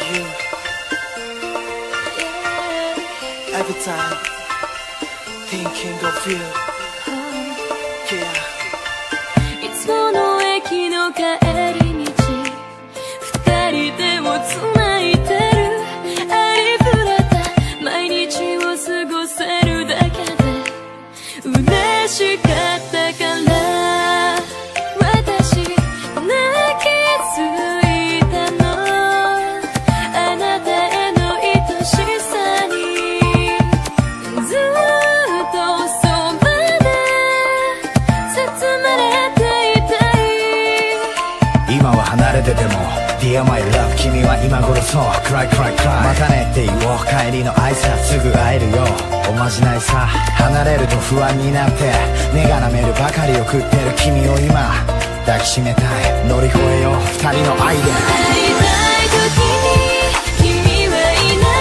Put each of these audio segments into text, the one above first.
you. Every time thinking of you. Yeah. いつもの駅の帰り道、二人でも繋いでる。ありふれた毎日を過ごせるだけで嬉しかったから、私泣きついたの。あなたへの愛しさにずっとそばで包まれていたい。 今は離れてても Dear my love 君は今頃そう Cry cry cry またねって言おう。帰りの挨拶すぐ会えるよ。おまじないさ。離れると不安になって目が覚めるばかりを食ってる君を今抱きしめたい。乗り越えよう二人の愛で。 会いたい時に君はいない。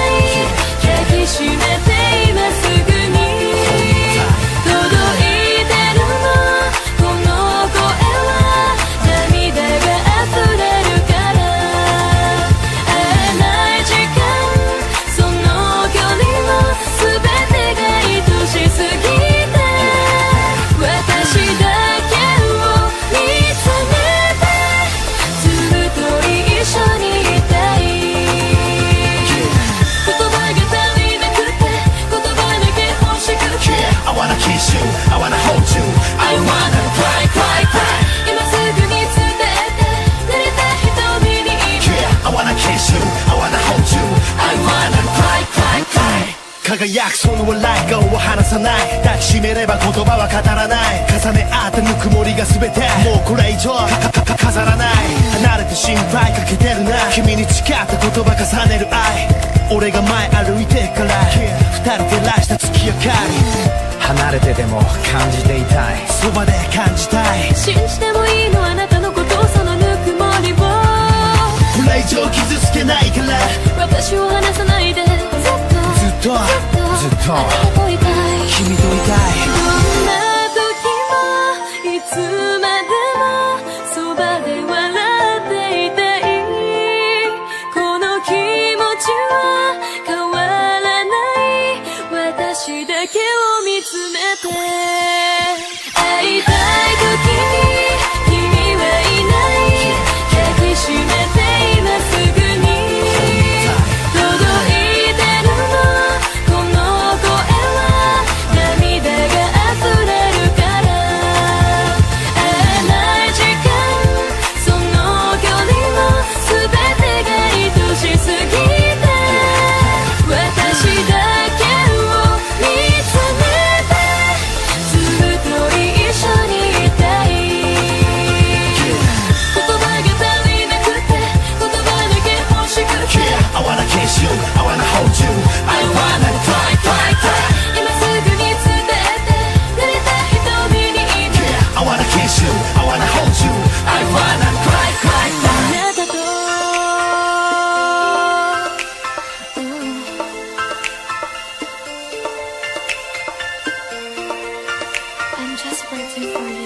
抱きしめて今すぐに届いてるの。この声は涙が溢れるから。会えない時間、その距離も全てが愛しすぎて、私だけを見つめてずっと一緒にいたい。言葉が足りなくて言葉だけ欲しくて I wanna kiss you I wanna hold you I wanna cry cry cry 今すぐに伝えて濡れた瞳に今 I wanna kiss you I wanna hold you I wanna cry cry cry 輝くその笑い顔を離さない。抱きしめれば言葉は語らない。重ね合ったぬくもりが全てもうこれ以上飾らない。離れて心配かけてるな。君に誓った言葉重ねる愛。俺が前歩いてから二人照らした月明かり。離れてでも感じていたい。そばで感じたい。 信じてもいいのあなたのこと、そのぬくもりを。 これ以上傷つけないから。 私を離さないで。ずっとずっとあなたといたい。 君といたい。 どんな時もいつまでもそばで笑っていたい。この気持ちは変わらない。私だけを見つめて。会いたい時に君はいない。抱きしめて今すぐに届いてるの。この声は涙が溢れるから。会えない時間、その距離も全てが愛しすぎて、私だけを見つめてずっと一緒にいたい。言葉が足りなくて言葉だけ欲しくて I wanna kiss you I wanna hold you I wanna cry cry cry 今すぐに伝えて濡れた瞳に今 I wanna kiss you I wanna hold you I wanna cry cry cry あなたとI'm just waiting for you